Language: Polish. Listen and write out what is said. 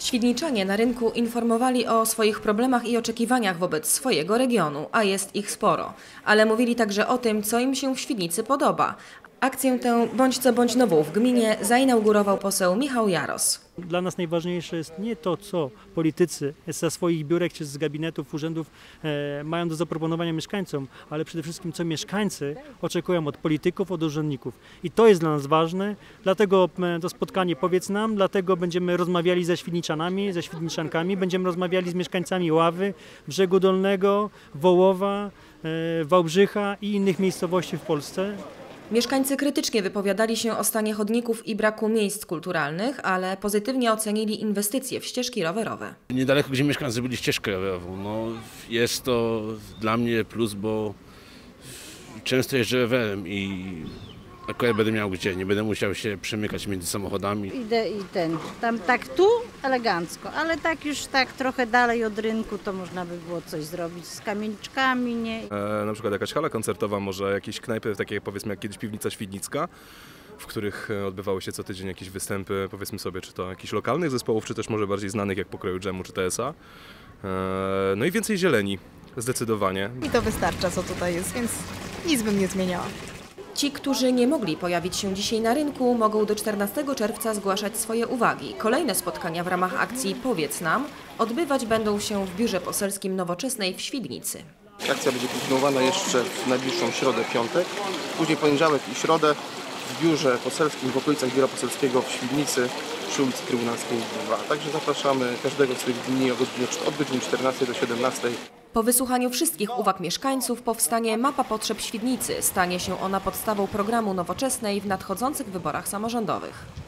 Świdniczanie na rynku informowali o swoich problemach i oczekiwaniach wobec swojego regionu, a jest ich sporo. Ale mówili także o tym, co im się w Świdnicy podoba. Akcję tę bądź co bądź nową w gminie zainaugurował poseł Michał Jaros. Dla nas najważniejsze jest nie to, co politycy ze swoich biurek czy z gabinetów, urzędów mają do zaproponowania mieszkańcom, ale przede wszystkim co mieszkańcy oczekują od polityków, od urzędników. I to jest dla nas ważne, dlatego to spotkanie Powiedz Nam, dlatego będziemy rozmawiali ze świdniczanami, ze świdniczankami, będziemy rozmawiali z mieszkańcami Ławy, Brzegu Dolnego, Wołowa, Wałbrzycha i innych miejscowości w Polsce. Mieszkańcy krytycznie wypowiadali się o stanie chodników i braku miejsc kulturalnych, ale pozytywnie ocenili inwestycje w ścieżki rowerowe. Niedaleko, gdzie mieszkam, zrobili ścieżkę rowerową. Jest to dla mnie plus, bo często jeżdżę rowerem i akurat będę miał gdzie, nie będę musiał się przemykać między samochodami. Idę i tam tak tu elegancko, ale tak już tak trochę dalej od rynku to można by było coś zrobić z kamieniczkami, nie? Na przykład jakaś hala koncertowa, może jakieś knajpy, takie powiedzmy jak kiedyś Piwnica Świdnicka, w których odbywały się co tydzień jakieś występy, powiedzmy sobie, czy to jakichś lokalnych zespołów, czy też może bardziej znanych jak Pokroju Dżemu czy TSA. No i więcej zieleni, zdecydowanie. I to wystarcza, co tutaj jest, więc nic bym nie zmieniała. Ci, którzy nie mogli pojawić się dzisiaj na rynku, mogą do 14 czerwca zgłaszać swoje uwagi. Kolejne spotkania w ramach akcji Powiedz Nam odbywać będą się w Biurze Poselskim Nowoczesnej w Świdnicy. Akcja będzie kontynuowana jeszcze w najbliższą środę, piątek, później poniedziałek i środę w Biurze Poselskim w okolicach Biura Poselskiego w Świdnicy przy ulicy Trybunalskiej 2. Także zapraszamy każdego z tych dni od godziny 14 do 17. Po wysłuchaniu wszystkich uwag mieszkańców powstanie mapa potrzeb Świdnicy. Stanie się ona podstawą programu Nowoczesnej w nadchodzących wyborach samorządowych.